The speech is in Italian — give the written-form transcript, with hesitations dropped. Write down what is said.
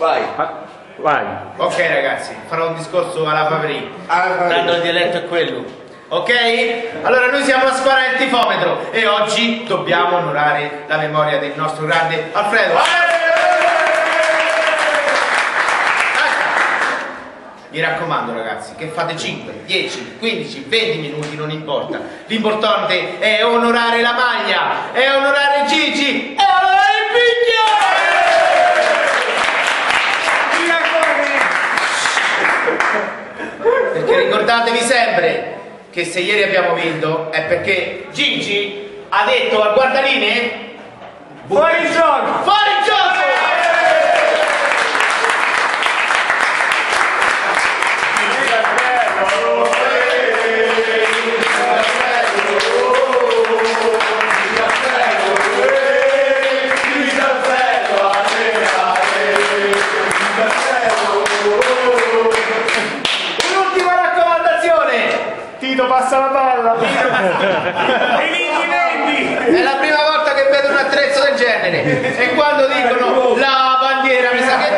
Vai. Vai. Ok ragazzi, farò un discorso alla Favri. Tanto il dialetto è quello. Ok? Allora noi siamo a Squadra del Tifometro e oggi dobbiamo onorare la memoria del nostro grande Alfredo. Mi raccomando ragazzi, che fate 5, 10, 15, 20 minuti, non importa. L'importante è onorare la maglia, è onorare Gigi, è onorare il picchio! Perché ricordatevi sempre che se ieri abbiamo vinto è perché Gigi ha detto al guardaline fuori gioco! Fuori gioco! Tito passa la palla. È la prima volta che vedo un attrezzo del genere e quando dicono la bandiera mi sa che